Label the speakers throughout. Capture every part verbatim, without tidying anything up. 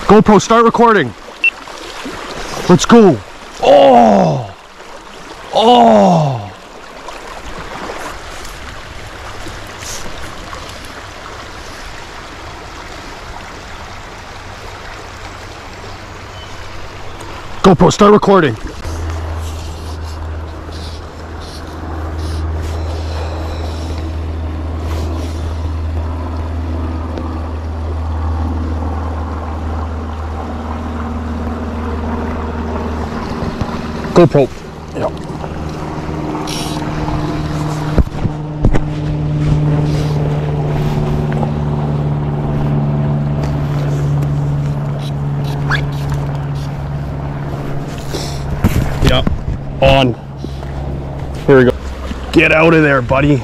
Speaker 1: GoPro, start recording. Let's go. Oh! Oh! GoPro, start recording. GoPro. Yep. Yep. On. Here we go. Get out of there, buddy.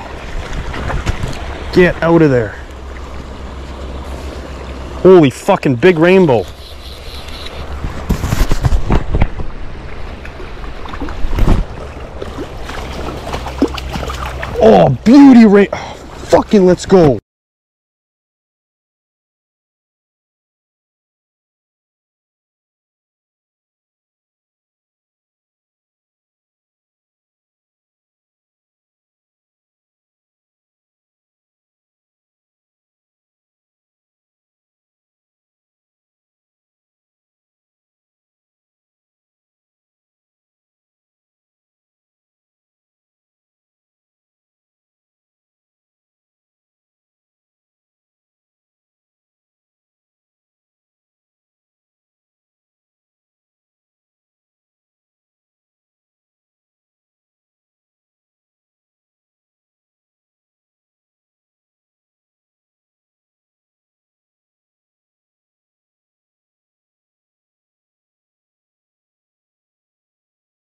Speaker 1: Get out of there. Holy fucking big rainbow. Oh, beauty rain. Oh, fucking let's go.